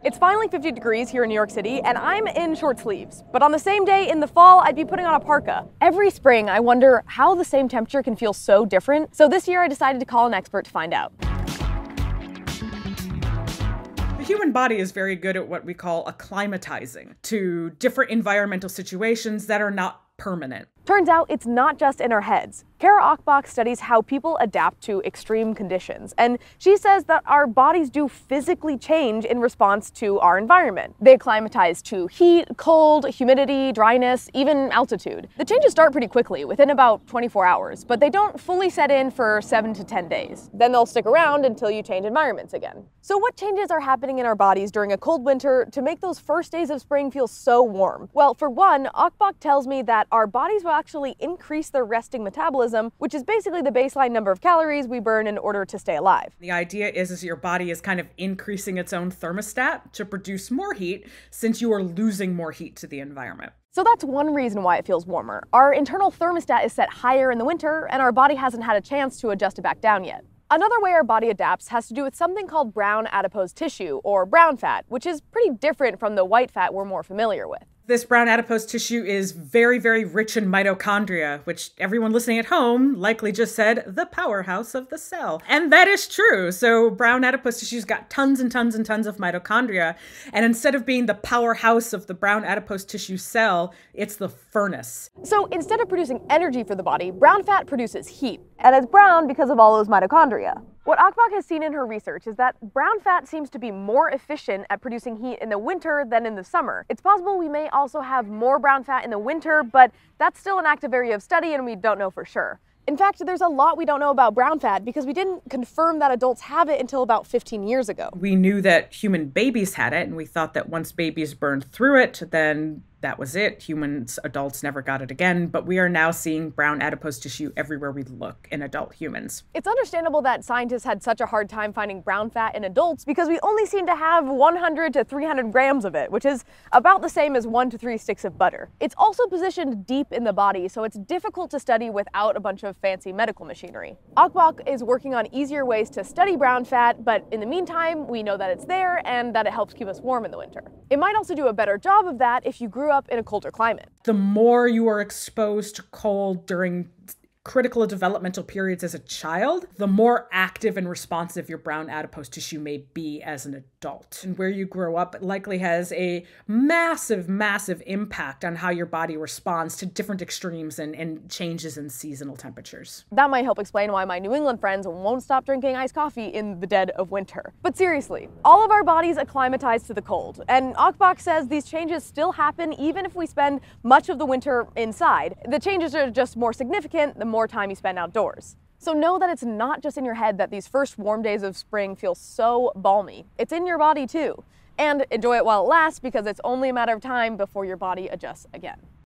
It's finally 50 degrees here in New York City, and I'm in short sleeves. But on the same day in the fall, I'd be putting on a parka. Every spring, I wonder how the same temperature can feel so different. So this year, I decided to call an expert to find out. The human body is very good at what we call acclimatizing to different environmental situations that are not permanent. Turns out it's not just in our heads. Cara Ocobock studies how people adapt to extreme conditions, and she says that our bodies do physically change in response to our environment. They acclimatize to heat, cold, humidity, dryness, even altitude. The changes start pretty quickly, within about 24 hours, but they don't fully set in for 7 to 10 days. Then they'll stick around until you change environments again. So what changes are happening in our bodies during a cold winter to make those first days of spring feel so warm? Well, for one, Ocobock tells me that our bodies will actually increase their resting metabolism, which is basically the baseline number of calories we burn in order to stay alive. The idea is your body is kind of increasing its own thermostat to produce more heat since you are losing more heat to the environment. So that's one reason why it feels warmer. Our internal thermostat is set higher in the winter, and our body hasn't had a chance to adjust it back down yet. Another way our body adapts has to do with something called brown adipose tissue, or brown fat, which is pretty different from the white fat we're more familiar with. This brown adipose tissue is very, very rich in mitochondria, which everyone listening at home likely just said the powerhouse of the cell. And that is true. So brown adipose tissue's got tons and tons and tons of mitochondria. And instead of being the powerhouse of the brown adipose tissue cell, it's the furnace. So instead of producing energy for the body, brown fat produces heat. And it's brown because of all those mitochondria. What Ocobock has seen in her research is that brown fat seems to be more efficient at producing heat in the winter than in the summer. It's possible we may also have more brown fat in the winter, but that's still an active area of study and we don't know for sure. In fact, there's a lot we don't know about brown fat because we didn't confirm that adults have it until about 15 years ago. We knew that human babies had it, and we thought that once babies burned through it, then that was it. Humans, adults never got it again, but we are now seeing brown adipose tissue everywhere we look in adult humans. It's understandable that scientists had such a hard time finding brown fat in adults because we only seem to have 100 to 300 grams of it, which is about the same as 1 to 3 sticks of butter. It's also positioned deep in the body, so it's difficult to study without a bunch of fancy medical machinery. Ocobock is working on easier ways to study brown fat, but in the meantime, we know that it's there and that it helps keep us warm in the winter. It might also do a better job of that if you grew up in a colder climate. The more you are exposed to cold during critical developmental periods as a child, the more active and responsive your brown adipose tissue may be as an adult. And where you grow up likely has a massive, massive impact on how your body responds to different extremes and changes in seasonal temperatures. That might help explain why my New England friends won't stop drinking iced coffee in the dead of winter. But seriously, all of our bodies acclimatize to the cold, and Ocobock says these changes still happen even if we spend much of the winter inside. The changes are just more significant the more time you spend outdoors. So know that it's not just in your head that these first warm days of spring feel so balmy. It's in your body too. And enjoy it while it lasts because it's only a matter of time before your body adjusts again.